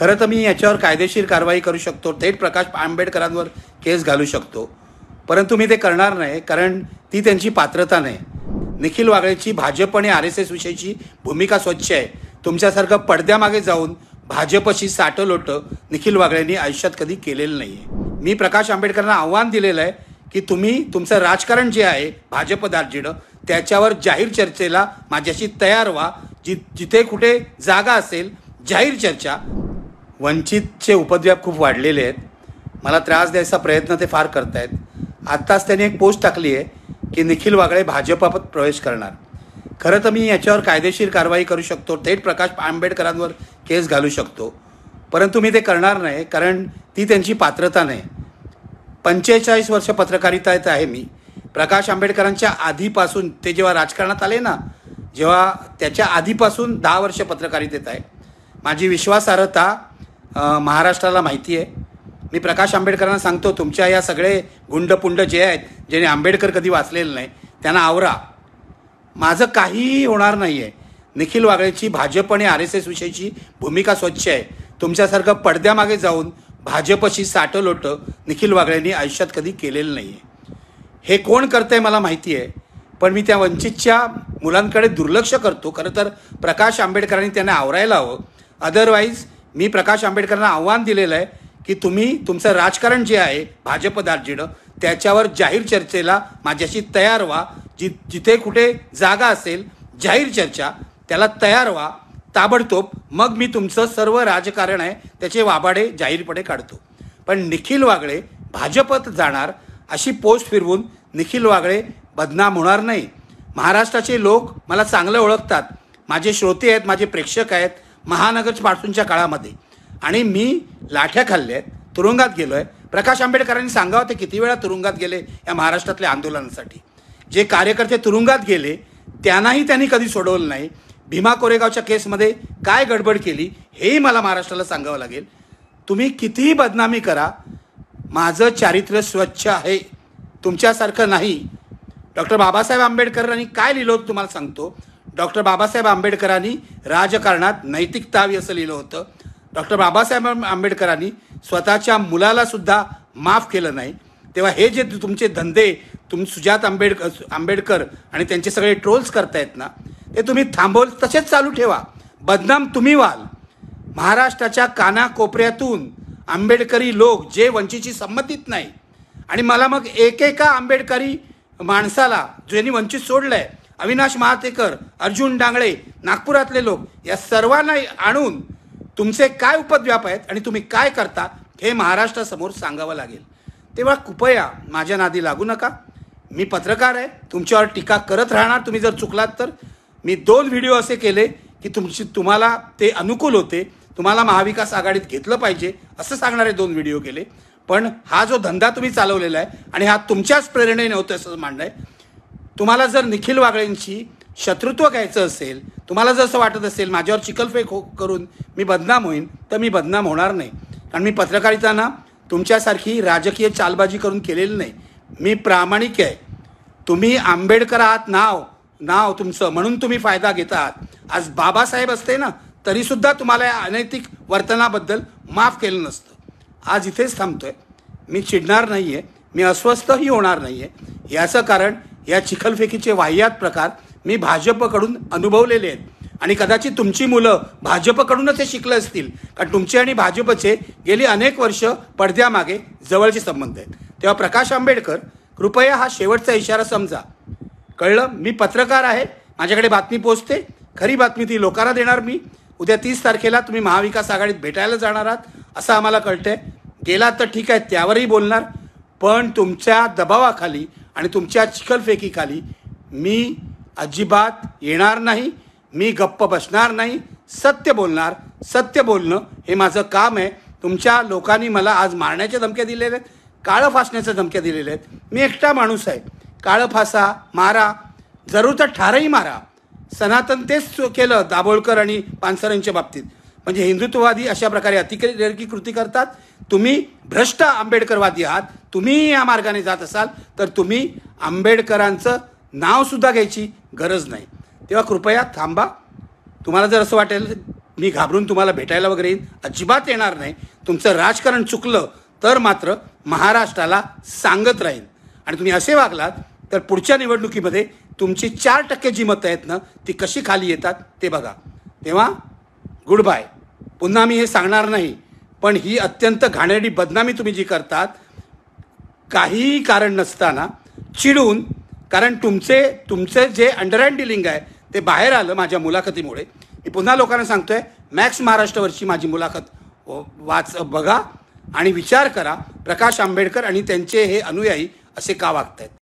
खरं तर मी याच्यावर कायदेशीर कारवाई करू शकतो, थेट प्रकाश आंबेडकरांवर केस घालू शकतो, परंतु मी ते करणार नाही, कारण ती त्यांची पात्रता नाही. निखिल वागळेची भाजप आणि RSS विषयीची भूमिका स्वच्छ आहे. तुमच्यासारखं पडद्यामागे जाऊन भाजपशी साटलोटं निखिल वागळेंनी आयुष्यात कधी केलेलं नाही आहे. मी प्रकाश आंबेडकरांना आव्हान दिलेलं आहे की तुम्ही तुमचं राजकारण जे आहे भाजप दार्जिणं त्याच्यावर जाहीर चर्चेला माझ्याशी तयार व्हा. जिथे कुठे जागा असेल जाहीर चर्चा. वंचितचे उपद्व्याप खूप वाढलेले आहेत. मला त्रास द्यायचा प्रयत्न ते फार करतायत. आत्ताच त्यांनी एक पोस्ट टाकली आहे की निखिल वागळे भाजपात प्रवेश करणार. खरं तर मी याच्यावर कायदेशीर कारवाई करू शकतो, थेट प्रकाश आंबेडकरांवर केस घालू शकतो, परंतु मी ते करणार नाही, कारण ती त्यांची पात्रता नाही. 45 वर्ष पत्रकारितेत आहे मी. प्रकाश आंबेडकरांच्या आधीपासून ते जेव्हा राजकारणात आले ना, जेव्हा त्याच्या आधीपासून 10 वर्ष पत्रकारितेत आहे. माझी विश्वासार्हता महाराष्ट्राला माहिती आहे. मी प्रकाश आंबेडकरांना सांगतो, तुमच्या या सगळे गुंडपुंड जे आहेत, ज्याने आंबेडकर कधी वाचलेलं नाही, त्यांना आवरा. माझं काहीही होणार नाही आहे. निखिल वागळेची भाजप आणि RSS विषयीची भूमिका स्वच्छ आहे. तुमच्यासारखं पडद्यामागे जाऊन भाजपशी साटलोटं निखिल वागळेंनी आयुष्यात कधी केलेलं नाही आहे. हे कोण करतंय मला माहिती आहे, पण मी त्या वंचितच्या मुलांकडे दुर्लक्ष करतो. खरं तर प्रकाश आंबेडकरांनी त्यांना आवरायला हवं. अदरवाईज मी प्रकाश आंबेडकरांना आव्हान दिलेलं आहे की तुम्ही तुमचं राजकारण जे आहे भाजप दार्जिणं त्याच्यावर जाहीर चर्चेला माझ्याशी तयार व्हा. जिथे कुठे जागा असेल जाहीर चर्चा त्याला तयार व्हा ताबडतोब. मग मी तुमचं सर्व राजकारण आहे त्याचे वाबाडे जाहीरपणे काढतो. पण निखिल वागळे भाजपत जाणार अशी पोस्ट फिरवून निखिल वागळे बदनाम होणार नाही. महाराष्ट्राचे लोक मला चांगलं ओळखतात. माझे श्रोते आहेत, माझे प्रेक्षक आहेत महानगरपासूनच्या काळामध्ये, आणि मी लाठ्या खाल्ल्या आहेत, तुरुंगात गेलो आहे. प्रकाश आंबेडकरांनी सांगावं ते किती वेळा तुरुंगात गेले या महाराष्ट्रातल्या आंदोलनासाठी. जे कार्यकर्ते तुरुंगात गेले त्यांनाही त्यांनी कधी सोडवलं नाही. भीमा कोरेगावच्या केसमध्ये काय गडबड केली हेही मला महाराष्ट्राला सांगावं लागेल. तुम्ही कितीही बदनामी करा, माझं चारित्र्य स्वच्छ आहे, तुमच्यासारखं नाही. डॉक्टर बाबासाहेब आंबेडकरांनी काय लिहिलं होतं तुम्हाला सांगतो. डॉक्टर बाबासाहेब आंबेडकरांनी राजकारणात नैतिकता हवी असं लिहिलं होतं. डॉक्टर बाबासाहेब आंबेडकरांनी स्वतःच्या मुलाला सुद्धा माफ केलं नाही. तेव्हा हे जे तुमचे धंदे सुजात आंबेडकर आणि त्यांचे सगळे ट्रोल्स करतायत ना, ते तुम्ही तसेच चालू ठेवा. बदनाम तुम्ही व्हाल. महाराष्ट्राच्या कानाकोपऱ्यातून आंबेडकरी लोक जे वंचितची संमतीत नाही, आणि मला मग एकेका आंबेडकरी माणसाला ज्यांनी वंचित सोडलंय, अविनाश महातेकर, अर्जुन डांगळे, नागपुरातले लोक, या सर्वांना आणून तुमचे काय उपद्व्याप आहेत आणि तुम्ही काय करता हे महाराष्ट्रासमोर सांगावं लागेल. तेव्हा कृपया माझ्या नादी लागू नका. मी पत्रकार आहे, तुमच्यावर टीका करत राहणार तुम्ही जर चुकलात तर. मी 2 व्हिडिओ असे केले की तुम्हाला ते अनुकूल होते, तुम्हाला महाविकास आघाडीत घेतलं पाहिजे असं सांगणारे 2 व्हिडिओ केले. पण हा जो धंदा तुम्ही चालवलेला आहे आणि हा तुमच्याच प्रेरणेने होतं असं मांडणं आहे. तुम्हाला जर निखिल वागळेंची शत्रुत्व घ्यायचं असेल, तुम्हाला जर असं वाटत असेल माझ्यावर चिखलफेक करून मी बदनाम होईन, तर मी बदनाम होणार नाही. कारण मी पत्रकारिताना तुमच्यासारखी राजकीय चालबाजी करून केलेली नाही. मी प्रामाणिक आहे. तुम्ही आंबेडकर आहात, नाव तुमचं, म्हणून तुम्ही फायदा घेत आहात. आज बाबासाहेब असते ना तरीसुद्धा तुम्हाला या अनैतिक वर्तनाबद्दल माफ केलं नसतं. आज इथेच थांबतोय. मी चिडणार नाही आहे, मी अस्वस्थही होणार नाही आहे. याचं कारण या चिखलफेकीचे वाह्यात प्रकार मी भाजपकडून अनुभवलेले आहेत, आणि कदाचित तुमची मुलं भाजपकडूनच हे शिकलं असतील, कारण तुमचे आणि भाजपचे गेली अनेक वर्ष पडद्यामागे जवळचे संबंध आहेत. तेव्हा प्रकाश आंबेडकर, कृपया हा शेवटचा इशारा समजा. कळलं? मी पत्रकार आहे, माझ्याकडे बातमी पोचते, खरी बातमी ती लोकांना देणार मी. उद्या 30 तारखेला तुम्ही महाविकास आघाडीत भेटायला जाणार आहात असं आम्हाला कळतंय. गेला तर ठीक आहे, त्यावरही बोलणार, पण तुमच्या दबावाखाली आणि तुमच्या चिखलफेकीखाली मी अजिबात येणार नाही. मी गप्प बसणार नाही. सत्य बोलणार. सत्य बोलणं हे माझं काम आहे. तुमच्या लोकांनी मला आज मारण्याच्या धमक्या दिलेल्या आहेत, काळं फासण्याच्या धमक्या दिलेल्या आहेत. मी एकटा माणूस आहे. काळं फासा, मारा, जरूर तर ठारही मारा. सनातन तेच केलं दाभोळकर आणि पानसरेंच्या बाबतीत. म्हणजे हिंदुत्ववादी अशा प्रकारे अतिरेकी कृती करतात. तुम्ही भ्रष्ट आंबेडकरवादी आहात. तुम्ही या मार्गाने जात असाल तर तुम्ही आंबेडकरांचं नावसुद्धा घ्यायची गरज नाही. तेव्हा कृपया थांबा. तुम्हाला जर असं वाटेल मी घाबरून तुम्हाला भेटायला वगैरे येईन, अजिबात येणार नाही. तुमचं राजकारण चुकलं तर मात्र महाराष्ट्राला सांगत राहीन. आणि तुम्ही असे वागलात तर पुढच्या निवडणुकीमध्ये तुमची 4% जी मतं आहेत ना ती कशी खाली येतात ते बघा. तेव्हा गुड बाय. पुन्हा मी हे सांगणार नाही, पण ही अत्यंत घाणेरडी बदनामी तुम्ही जी करतात काहीही कारण नसताना चिडून, कारण तुमचे जे अंडरहँड डिलिंग आहे ते बाहेर आलं माझ्या मुलाखतीमुळे. मी पुन्हा लोकांना सांगतोय, मॅक्स महाराष्ट्रावरची माझी मुलाखत बघा आणि विचार करा प्रकाश आंबेडकर आणि त्यांचे हे अनुयायी असे का वागतायत.